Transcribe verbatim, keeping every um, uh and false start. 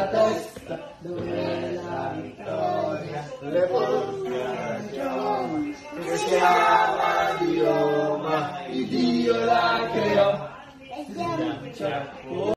la testa, dov'è la vittoria? Le ragione, che si chiama Dio, ma il Dio la creò.